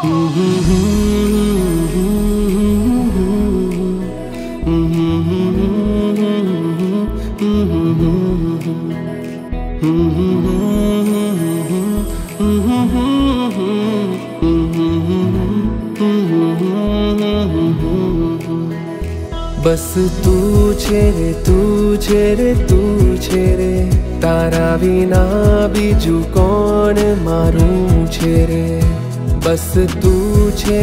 बस तू छे रे तारा विना बीजू कौन मारूं छे रे। बस तू छे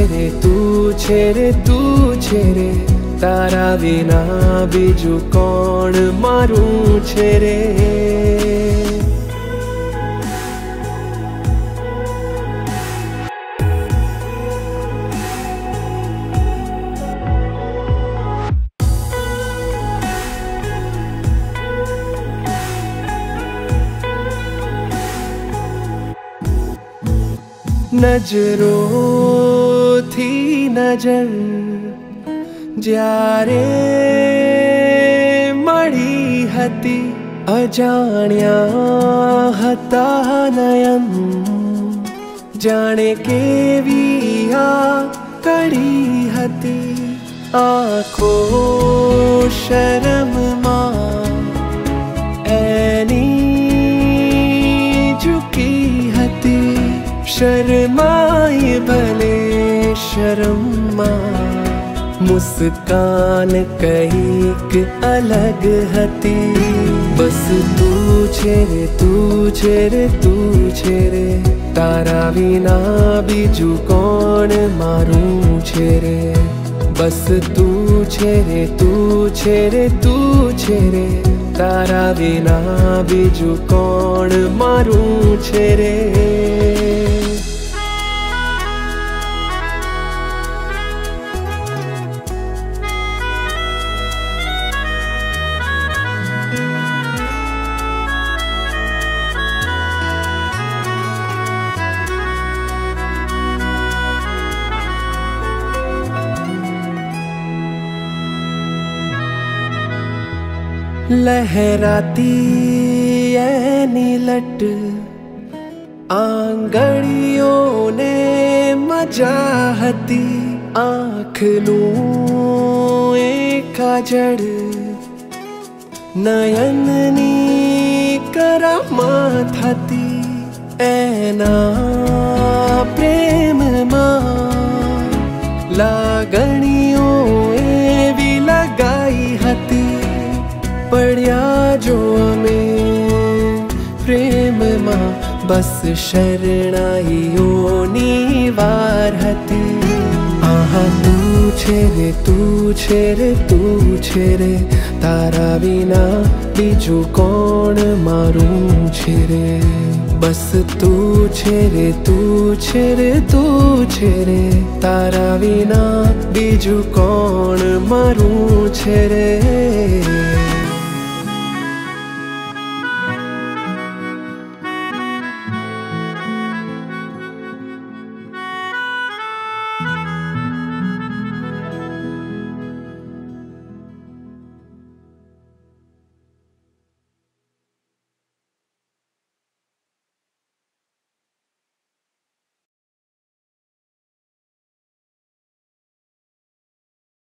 रे तारा विना बीजू कौन मारूं छे रे। नजरों थी नजर ज्यारे मળી હતી अजाण्या हता नयन जाने केवी आ कड़ी हती आँखों शर्म मां एनी झुकी हती शर्माई भले शर्मा मुस्कान कईक अलग हती। बस तू छे रे तारा विना बीजू कौन मारूं छे रे। बस तू छे रे तारा विना बीजू कौन मारूं छे रे। लहराती ऐनी लट आंगड़ियों ने मजा हती आँखनू काजड़ नयननी करामत हती एना प्रेम मां लागणियों एवी लगाई हती पड़िया जो में प्रेम मां बस शरणाईओनी वार हती। आहा तू छे रे तारा विना बीजू कौन मारूं छे रे। बस तू छे रे तारा विना बीजू कौन मारूं छे रे।